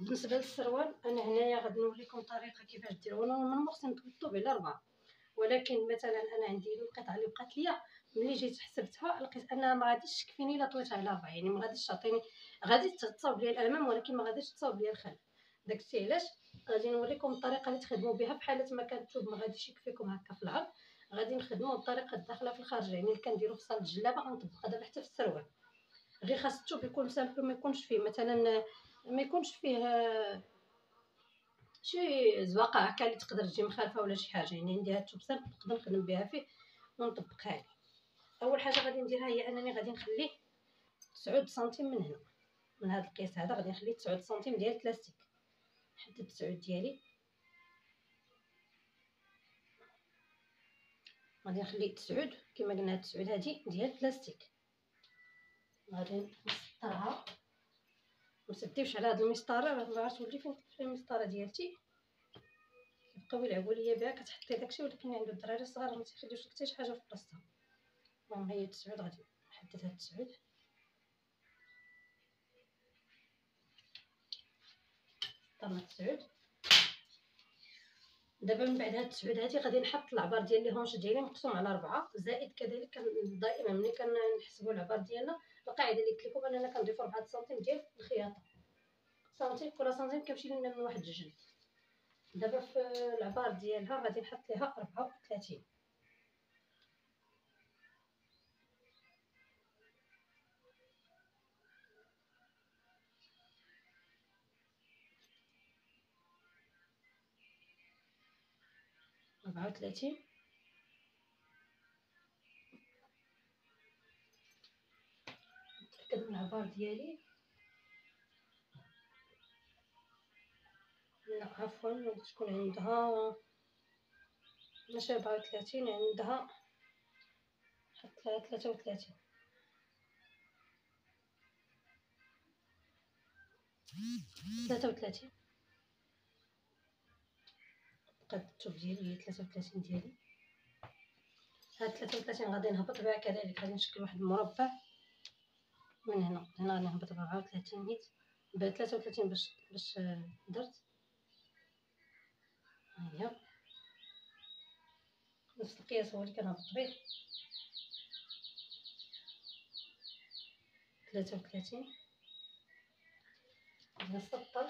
بالنسبه للسروال انا هنايا غادي نوريكم طريقه كيفاش ديروه. نورمالمون خصنا نتوضو على 4، ولكن مثلا انا عندي القطعه اللي بقات ليا ملي جيت حسبتها لقيت انها ما غاديش تكفيني الا طويتها على 4، يعني ما غاديش تعطيني، غادي تصاوب ليا الامام ولكن ما غاديش تصاوب ليا الخلف. داكشي علاش غادي نوريكم الطريقه اللي تخدموا بها. بحال ما كان الثوب ما غاديش يكفيكم هكا في العرض، غادي نخدموا الطريقه الداخله في الخارج، يعني اللي كنديروا في صاله الجلابه غنطبقها دابا حتى في السروال. غير خاص الثوب يكون سامبل، ما يكونش فيه مثلا ما يكونش فيه شي زواقه هكا اللي تقدر تجي مخالفه ولا شي حاجه. يعني عندي هاد الثوب سامبل نقدر نخدم بها فيه ونطبقها ليه. اول حاجه غادي نديرها هي انني غادي نخليه 9 سنتيم من هنا، من هذا القياس هذا غادي نخليه 9 سنتيم ديال البلاستيك. نحدد 9 ديالي، غادي نخلي 9 كما قلنا. هاد 9 هادي ديال البلاستيك غادي نسطرها. متسديوش على هاد المسطره، راه ما عرفتش تولي فين المسطره ديالتي. كيبقاو يلعبوا ليا بها كتحطي داكشي، ولكن عندو الدراري الصغار ما تيخليوش حتى شي حاجه في بلاصتها. المهم هي 9 غادي نحدد هاد 9 طرنا 9. دابا من بعد هاد 9 هادي غادي نحط العبار ديال لي هونش ديالي مقسوم على 4 زائد كذلك. دائما ملي كنحسبوا العبار ديالنا القاعده اللي قلت لكم اننا كنضيفوا 4 سنتيم ديال الخياطه. سنتيم كل سنتيم كيمشي لنا من واحد الجنب. دابا في العبار ديالها غادي نحط ليها 34. نتأكد من العبار ديالي. لا عفوا، تكون عندها ماشي 34، عندها حط لها 33. قد الثوب ديالي هي 33 ديالي. هاد 33 غادي نهبط بها كذلك، غادي نشكل واحد المربع من هنا. هنا غادي نهبط ب 34 نيت ب 33 باش درت. ها هي نفس القياس هو اللي كنهبط به 33. غادي نسطر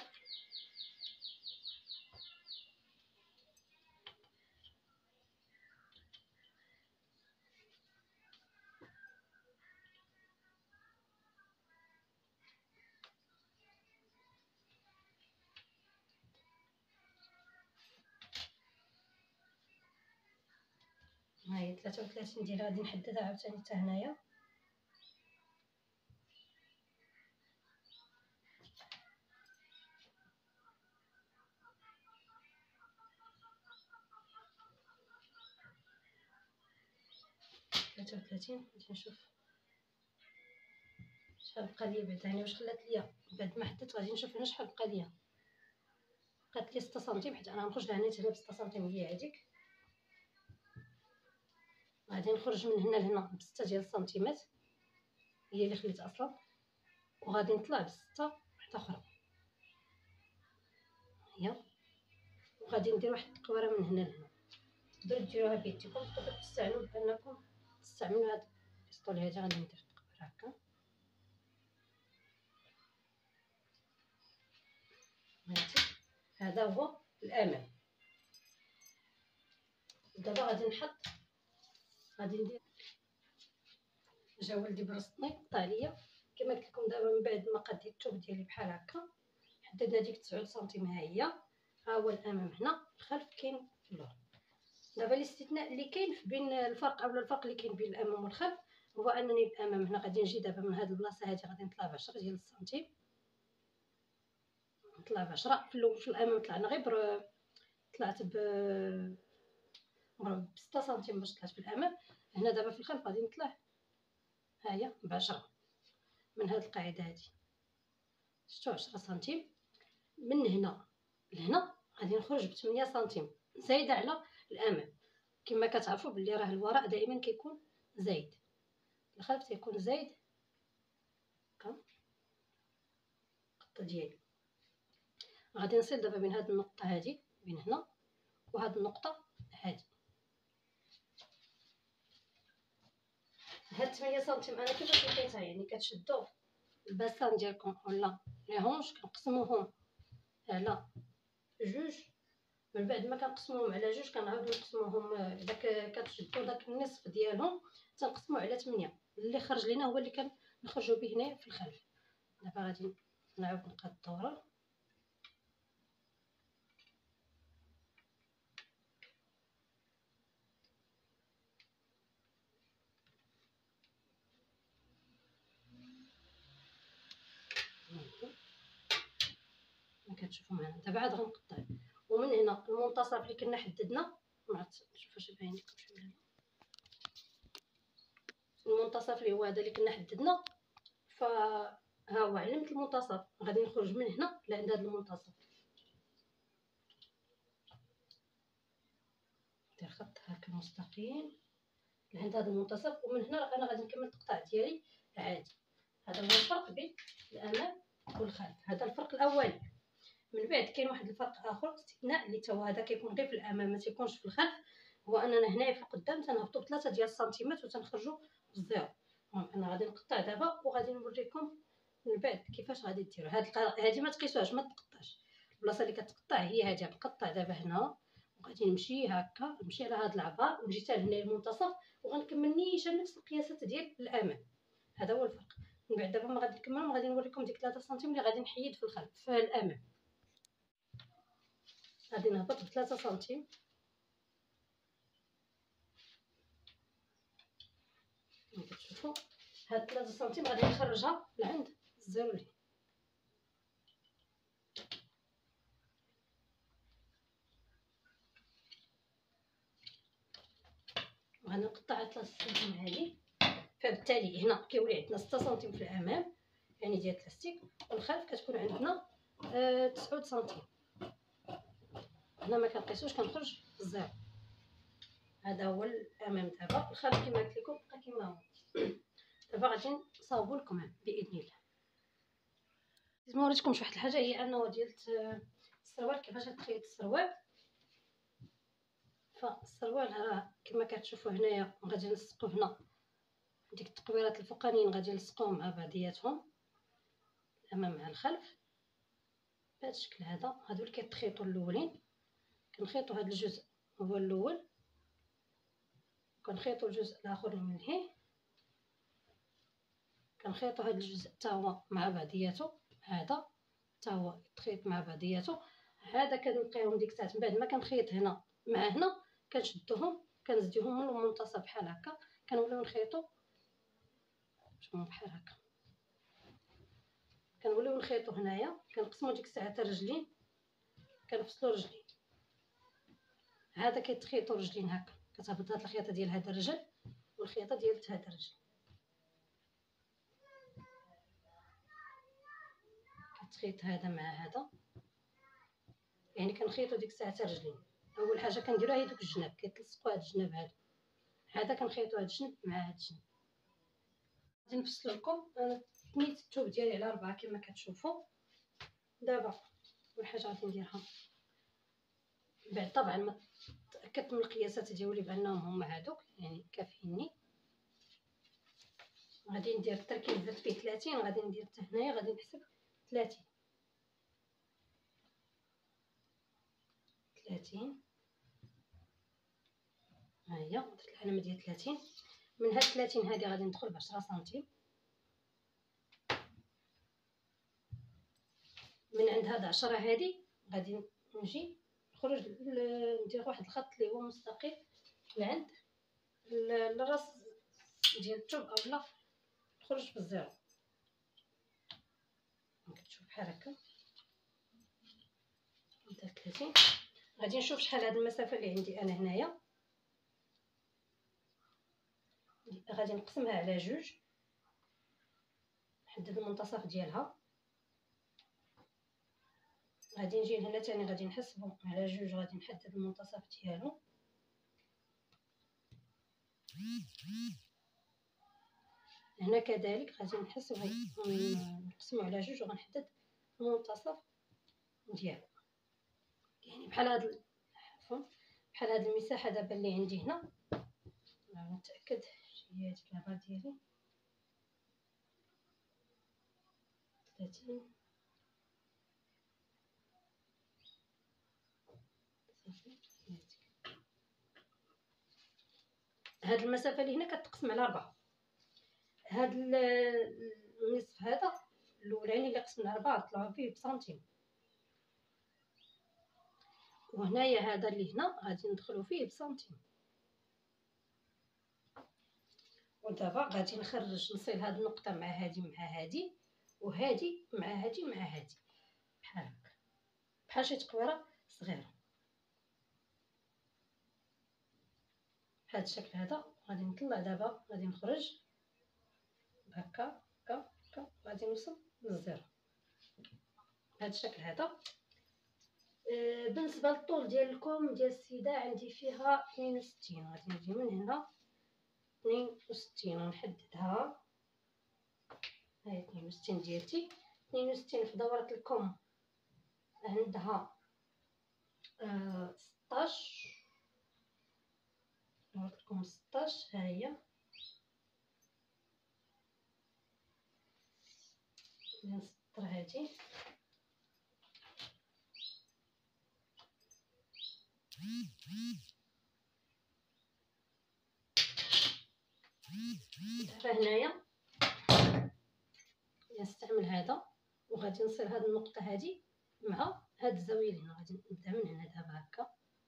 ها هي 33 ديالها. غادي نحددها عاوتاني حتى هنايا. غادي نشوف شحال بقى ليا بعد، يعني واش خلات ليا بعد ما حددت. غادي نشوف هنا شحال بقى ليا. بقات لي 6 سنتيم، حيت انا غنخرج لهنا حتى ب 6 سنتيم هي هذيك. غادي نخرج من هنا لهنا ب 6 ديال السنتيمات هي اللي خليت اصلا، وغادي نطلع ب 6 واحده اخرى هي. وغادي ندير واحد التقويره من هنا لهنا. تقدروا ديروها بيديكم، تقدروا تستعملوا بانكم تستعملوا هاد البيستول هادي. غادي ندير التقويره هكا. هذا هو الامام. دابا غادي نحط، غادي ندير جا ولدي برسطني قطع ليا كما قلت لكم. دابا من بعد ما قديت الثوب ديالي بحال هكا، حددنا ديك 9 سنتيم. ها هي، ها هو الامام هنا، الخلف كاين في اللور. دابا الاستثناء اللي كاين بين الفرق اولا الفرق اللي كاين بين الامام والخلف هو انني الامام هنا غادي نجي دابا من هذه البلاصه هذه غادي نطلع ب 10 ديال السنتيم. نطلع ب 10 في الامام. طلعنا غير طلعت ب 6 سنتيم باش طلعت في الامام. هنا دابا في الخلف غادي نطلع ها هي ب 10 من هذه القاعده هذه. شفتوا 10 سنتيم. من هنا لهنا غادي نخرج ب 8 سنتيم زايده على الامام. كما كتعرفوا بلي راه الوراء دائما كيكون زايد، الخلف تيكون زايد. هكا الخطه ديالي غادي نصل دابا بين هاد النقطه هادي، بين هنا وهاد النقطه هادي. هاد 8 سنتيم انا كيفاش لقيتها؟ يعني كتشدوا الباسان ديالكم ولا لي هونش كنقسموهم على جوج، من بعد ما كنقسموهم على جوج كنعاودو نقسموهم، داك كتشدوا داك النصف ديالهم تنقسمو على 8. اللي خرج لينا هو اللي كنخرجوا به هنا في الخلف. دابا غادي نعاود نقاد الدوره. كتشوفوا معنا دابا عاد غنقطع، ومن هنا المنتصف اللي كنا حددنا، ما عرفتش واش باين لكم شويه، المنتصف اللي هو هذا اللي كنا حددنا، فها هو علمت المنتصف. غادي نخرج من هنا لعند هذا المنتصف، ندير خط هكا مستقيم لعند هذا المنتصف، ومن هنا انا غادي نكمل التقطاع ديالي عادي. هذا هو الفرق بين الامام والخلف، هذا الفرق الاولي. من بعد كاين واحد الفرق اخر استثناء اللي تا هو هذا كيكون غير في الامام ما تيكونش في الخلف، هو اننا هنايا في القدام تنهبطوا ب3 ديال السنتيمات وتنخرجوا بالزيرو. انا غادي نقطع دابا وغادي نوريكم من بعد كيفاش غادي ديروا هذه. ما تقيسوهاش، ما تقطعش. البلاصه اللي كتقطع هي هذه. غنقطع دابا هنا وغادي نمشي هكا، نمشي على هذا العبار ونجي حتى لهنا المنتصف، وغنكمل نيشان نفس القياسات ديال الامام. هذا هو الفرق. من بعد دابا ما غادي نكمل وغادي نوريكم ديك 3 سنتيم اللي غادي نحيد في الخلف في الامام. غادي نهبط ب3 سنتيم، كتشوفوا هاد 3 سنتيم غادي نخرجها لعند الزيرو لي. غادي نقطع 3 سنتيم هذه، فبالتالي هنا كيولي عندنا 6 سنتيم في الامام يعني ديال البلاستيك، والخلف كتكون عندنا 9 سنتيم. هنا ما كنقيسوش، كنخرج الزيرو. هذا هو الامام. دابا الخلف كما قلت لكم بقى كما هو. دابا غادي نصاوبوا لكم باذن الله. لازم نوريكم شي واحد الحاجه، هي انه ديال السروال كيفاش تخيط السروال. فالسروال راه كما كتشوفوا هنايا غادي نلصقوا هنا ديك التقويرات الفوقانيين، غادي نلصقوهم مع بعضياتهم الامام مع الخلف بهذا الشكل هذا. هادو اللي كيتخيطوا الاولين، كنخيطوا هذا الجزء هو الاول، كنخيطوا الجزء الاخر اللي من هنا، كنخيطوا هذا الجزء حتى هو مع بعضياته، هذا حتى هو يتخيط مع بعضياته. هذا كنلقيهم ديك الساعه من بعد ما كنخيط هنا مع هنا، كنشدوهم كنزديهم من المنتصف بحال هكا، كنوليو نخيطوا بحال هكا، كنوليو نخيطوا هنايا. كنقسموا ديك الساعه الرجلين، كنفصلوا رجلين. هذا كيتخيطوا رجلين هكا، كتهبط هاد الخياطه ديال هاد الرجل والخياطه ديال هاد الرجل، كتخيط هذا مع هذا. يعني كنخيطوا ديك الساعه الرجلين. اول حاجه كنديروها هي دوك الجناب، كيتلصقوا هاد الجناب هادو، هذا كنخيطوا هاد الجنب مع هاد الجنب. غادي نفصل لكم. انا تنيت الثوب ديالي على 4 كما كتشوفوا. دابا اول حاجه غادي نديرها بعد طبعا ما تاكدت من القياسات ديالي بانهم هما هادوك يعني كافيني. غادي ندير التركيز درت فيه 30، غادي ندير حتى هنايا غادي نحسب 30. ها هي درت العلامه ديال 30. من هاد 30 هادي غادي ندخل ب 10 سنتيم. من عند هاد 10 هادي غادي نجي نخرج ندير واحد الخط اللي هو مستقيم لعند الراس ديال الثوب، اولا نخرج بالزيرو. كتشوف بحال هكا ندير 30. غادي نشوف شحال هاد المسافه اللي عندي انا هنايا، غادي نقسمها على جوج، نحدد المنتصف ديالها. غادي نجي لهنا تاني غادي نحسبو على جوج، غادي نحدد المنتصف ديالو. هنا كذلك غادي نحسبو نقسمو على جوج وغنحدد المنتصف ديالو. يعني بحال هاد عفوا بحال هاد المساحه دابا اللي عندي هنا، نتاكد هي هذيك لابا ديالي 30 صافي. هاد المسافه اللي هنا كتقسم على 4. هاد النصف هذا الاولاني اللي قسمنا على 4 طلعوا فيه بسنتيم، وهنايا هذا اللي هنا غادي ندخلو فيه بسنتيم. ودابا غادي نخرج نصل هاد النقطه مع هادي مع هادي، وهادي مع هادي مع هادي، بحال هكا، بحال شي تقويره صغيره بهذا الشكل هذا. غادي نطلع دابا، غادي نخرج هكا هكا هكا، غادي نوصل للزيرو بهذا الشكل هذا. بالنسبه للطول ديال الكم ديال السيده عندي فيها 62. غادي نجي من هنا 62 ونحددها. هاي 62 ديالتي. 62 في دوره الكم عندها 16. دوره الكم 16. ها هي نسطر هادي دابا. هنايا نستعمل هذا وغادي نصل هاد النقطه هادي مع هاد الزاويه اللي هنا. غادي نبدا من هنا دابا هكا،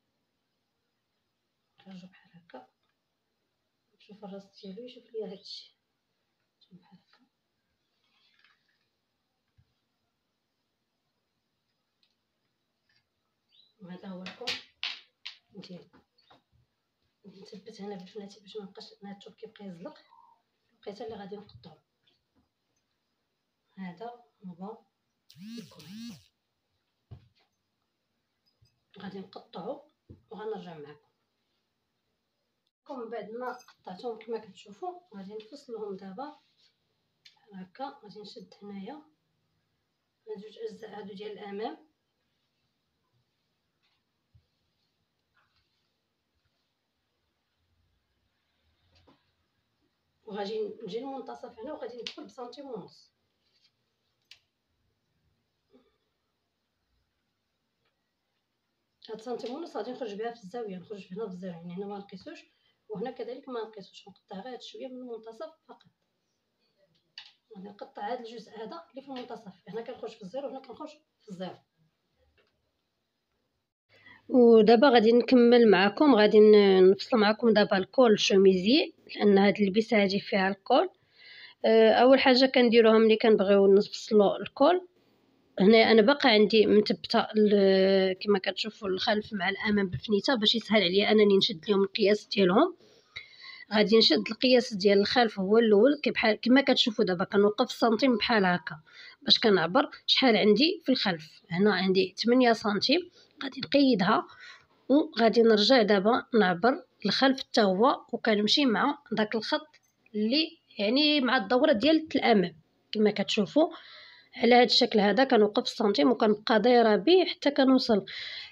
نخرجو بحال هكا، نشوف الراس ديالو يشوف ليا هادشي بحال هكا. وهذا هو الكم ديالي. نثبت هنا بالفلاتي باش ميبقاش هاد الثوب كيبقى يزلق. الوقيته اللي غادي نقطعو هذا هو الكم، غادي نقطعو وغنرجع معكم. بعد ما قطعتهم كما كتشوفوا غادي نفصلهم دابا بحال هكا. غادي نشد هنايا هاد جوج اجزاء هادو ديال الامام، وغادي نجي للمنتصف هنا وغادي ندخل بسنتيم ونص. هاد سنتيم ونص غادي نخرج بها في الزاويه، نخرج هنا في الزاويه، يعني هنا ما نقيسوش وهنا كذلك ما نقيسوش، نقطع غير هاد شويه من المنتصف فقط. غادي نقطع هاد الجزء هذا اللي في المنتصف، هنا كنخرج في الزيرو وهنا كنخرج في الزيرو. ودابا غادي نكمل معكم، غادي نفصل معكم دابا الكول شوميزي، لان هاد اللبسه هادي فيها الكول. اول حاجه كنديروها ملي كنبغيو نفصلوا الكول، هنا انا باقا عندي مثبته كما كتشوفوا الخلف مع الامام بالفنيته باش يسهل عليا انني نشد لهم القياس ديالهم. غادي نشد القياس ديال الخلف هو الاول بحال كما كتشوفوا دابا كنوقف سنتيم بحال هكا باش كنعبر شحال عندي في الخلف. هنا عندي 8 سنتيم، غادي نقيدها وغادي نرجع دابا نعبر الخلف حتى هو، وكنمشي مع داك الخط اللي يعني مع الدوره ديال الامام كما كتشوفوا على هذا الشكل هذا. كنوقف سنتيم وكنبقى دايره به حتى كنوصل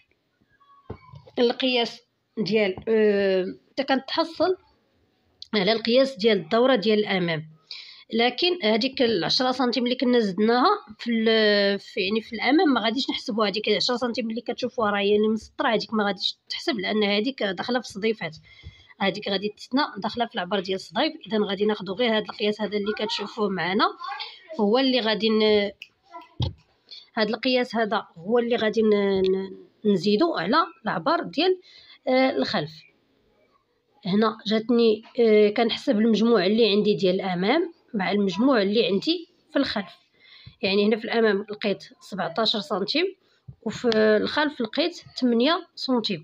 القياس ديال حتى كنتحصل على القياس ديال الدوره ديال الامام. لكن هذيك 10 سنتيم اللي كنا زدناها في يعني في الامام ما غاديش نحسبوها. هذيك 10 سنتيم اللي كتشوفوها راهي اللي مسطره، هذيك ما غاديش تحسب لان هذيك داخله في الصديفات، هذيك غادي تسنى داخله في العبر ديال الصديف. اذا غادي ناخذ غير هذا القياس هذا اللي كتشوفوه معنا هو اللي غادي هذا القياس هذا هو اللي غادي نزيدو على العبر ديال الخلف. هنا جاتني كنحسب المجموع اللي عندي ديال الامام مع المجموع اللي عندي في الخلف. يعني هنا في الامام لقيت 17 سنتيم وفي الخلف لقيت 8 سنتيم.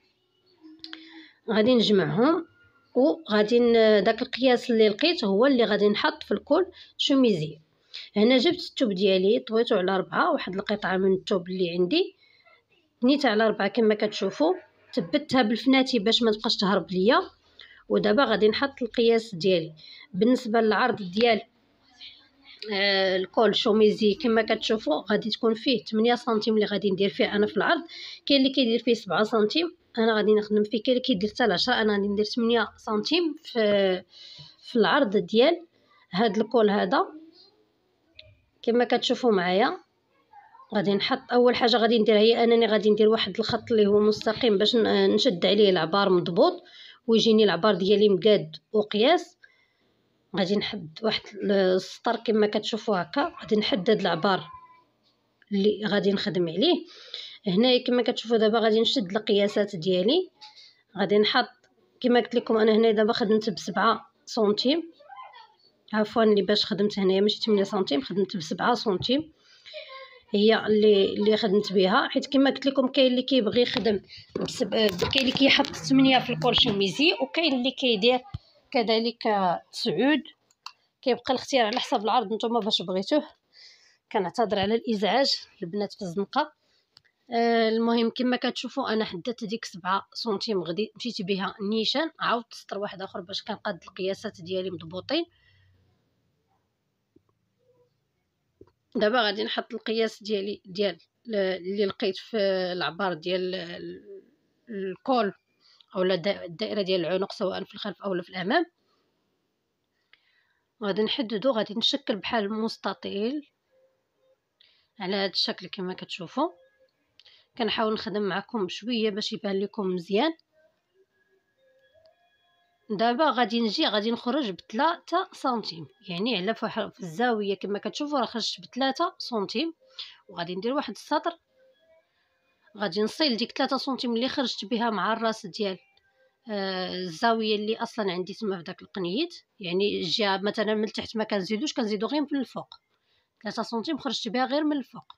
غادي نجمعهم وغادي داك القياس اللي لقيت هو اللي غادي نحط في الكول شوميزي. هنا جبت الثوب ديالي طويته على 4، واحد القطعه من الثوب اللي عندي نيتها على 4 كما كتشوفوا، ثبتها بالفناتي باش ما تبقاش تهرب ليا. ودابا غادي نحط القياس ديالي بالنسبه للعرض ديال الكول شوميزي كما كتشوفوا غادي تكون فيه 8 سنتيم اللي غادي ندير فيه انا في العرض. كاين اللي كيدير فيه 7 سنتيم، انا غادي نخدم فيه. كاين اللي كيدير حتى ل 10، انا غادي ندير 8 سنتيم في العرض ديال هاد الكول هذا. كما كتشوفوا معايا غادي نحط اول حاجه غادي ندير هي انني غادي ندير واحد الخط اللي هو مستقيم باش نشد عليه العبار مضبوط ويجيني العبار ديالي مقاد وقياس. غادي نحد واحد السطر كما كتشوفوا هكا، غادي نحدد العبار اللي غادي نخدم عليه. هنايا كما كتشوفوا دابا غادي نشد القياسات ديالي. غادي نحط كما قلت لكم انا هنا دابا خدمت ب7 سنتيم، عفوا اللي باش خدمت هنايا ماشي 8 سنتيم، خدمت ب7 سنتيم هي اللي خدمت بها. حيت كما قلت لكم كاين اللي كيبغي يخدم كاين اللي كيحط 8 في الكول شوميزي، وكاين اللي كيدير كذلك 9. كيبقى الاختيار على حسب العرض نتوما باش بغيتوه. كنعتذر على الازعاج البنات في الزنقه. المهم كما كتشوفوا انا حددت ديك 7 سنتيم غادي مشيت بها نيشان، عاودت سطر واحد اخر باش كنقاد القياسات ديالي مضبوطين. دابا غادي نحط القياس ديالي ديال اللي لقيت في العبار ديال الكول اولا الدائره ديال العنق سواء في الخلف اولا في الامام. غادي نحددو، غادي نشكل بحال مستطيل على هذا الشكل كما كتشوفوا. كنحاول نخدم معكم بشويه باش يبان لكم مزيان. دابا غادي نخرج ب3 سنتيم، يعني على في الزاويه كما كتشوفوا راه خرجت ب3 سنتيم. وغادي ندير واحد السطر، غادي نصيل ديك 3 سنتيم اللي خرجت بها مع الراس ديال الزاويه اللي اصلا عندي تما في داك القنيد. يعني الجهه مثلا من التحت ما كنزيدوش، كنزيدو غير من الفوق. 3 سنتيم خرجت بها غير من الفوق.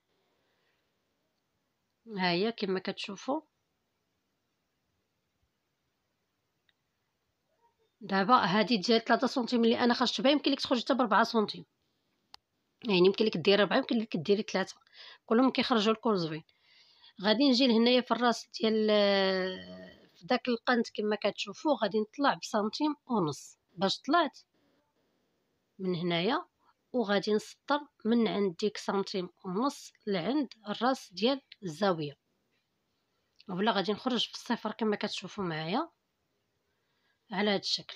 ها هي كما كتشوفوا. دابا هذه ديال 3 سنتيم اللي انا خرجت بها يمكن لك تخرج حتى ب 4 سنتيم، يعني يمكن لك ديري 4 يمكن لك ديري 3، كلهم كيخرجوا الكل زوين. غادي نجي لهنايا في الراس ديال في داك القنت كما كتشوفوا غادي نطلع بسنتيم ونص باش طلعت من هنايا، وغادي نسطر من عند ديك سنتيم ونص لعند الراس ديال الزاويه، ولا غادي نخرج في الصفر كما كتشوفوا معايا على هذا الشكل.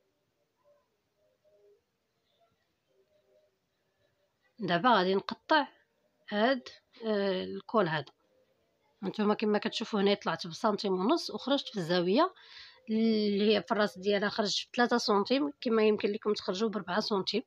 دابا غادي نقطع هاد الكول هذا. هانتوما كما كتشوفوا هنا طلعت بسنتيم ونص وخرجت في الزاويه اللي هي في الراس ديالها خرجت ب3 سنتيم، كما يمكن لكم تخرجوا ب4 سنتيم.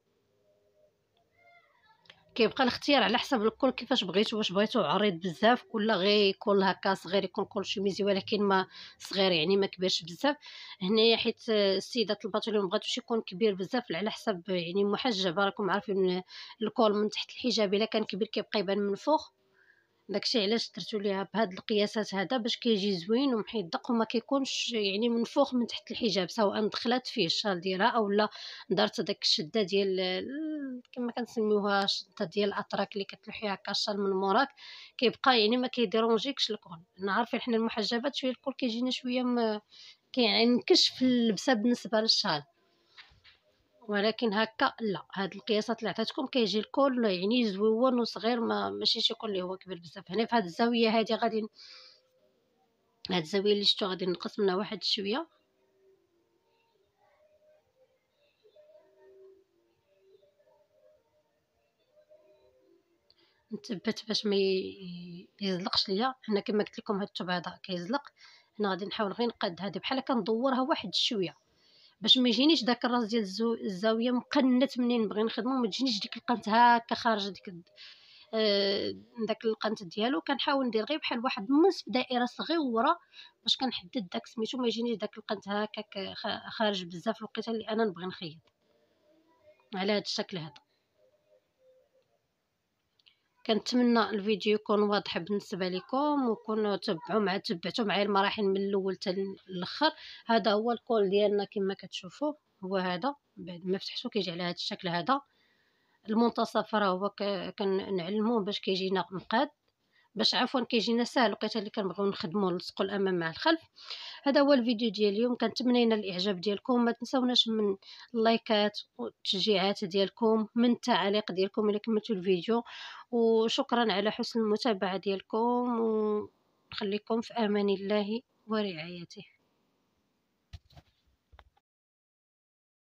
كيبقى الاختيار على حسب الكل كيفاش بغيتو، واش بغيتو عريض بزاف ولا غير كل هكا صغير يكون كل شوميزي ولكن ما صغير يعني ما كبيرش بزاف. هنايا حيت السيدات الباطلون ما بغاتوش يكون كبير بزاف على حسب يعني محجبه، راكم عارفين الكول من تحت الحجاب الا كان كبير كيبقى يبان من الفوق. داكشي علاش درتو ليها بهاد القياسات هذا باش كيجي زوين ومحيدق وما كيكونش يعني منفوخ من تحت الحجاب، سواء دخلت فيه الشال ديالها اولا دارت داك الشده ديال كما كنسميوها الشده ديال الاتراك اللي كتلوحي هكا الشال من موراك، كيبقى يعني ما كيديرونجيكش الكول. انا عارفين حنا المحجبات شويه الكول كيجينا شويه كينكش في اللبسه بالنسبه للشال، ولكن هكا لا. هاد القياسات اللي عطيتكم كيجي الكل يعني زويون وصغير، ماشي شكون اللي هو كبير بزاف. هنا في هاد الزاويه هادي غادي هاد الزاويه اللي شفتو غادي نقص منها واحد شويه، نثبت باش ما يزلقش ليا. هنا كما قلت لكم هاد الثوب هذا كيزلق. هنا غادي نحاول غير نقاد هذه بحال كندورها واحد شويه باش ما يجينيش داك الراس ديال الزاويه مقنت منين نبغي نخدمو، ما تجينيش ديك القنت هكا خارجه ديك داك القنت ديالو. كنحاول ندير غير بحال واحد نص دائره صغيره باش كنحدد داك سميتو ما يجينيش داك القنت هكاك خارج بزاف الوقيته اللي انا نبغي نخيط على هذا الشكل هذا. كنتمنى الفيديو يكون واضح بالنسبه لكم وكونوا تبعتوا معايا المراحل من الاول حتى الاخر. هذا هو الكول ديالنا كما كتشوفوا، هو هذا بعد ما فتحتو كيجي على هذا الشكل هذا. المنتصف راه هو كنعلموه باش كيجينا مقاد باش عفوا كيجينا ساهل وقيته اللي كنبغيو نخدمو نلصقو الامام مع الخلف. هذا هو الفيديو ديال اليوم، كنتمنى ينال الاعجاب ديالكم. ما تنساوناش من اللايكات والتشجيعات ديالكم، من التعاليق ديالكم الا كملتوا الفيديو. وشكرا على حسن المتابعه ديالكم، ونخليكم في امان الله ورعايته.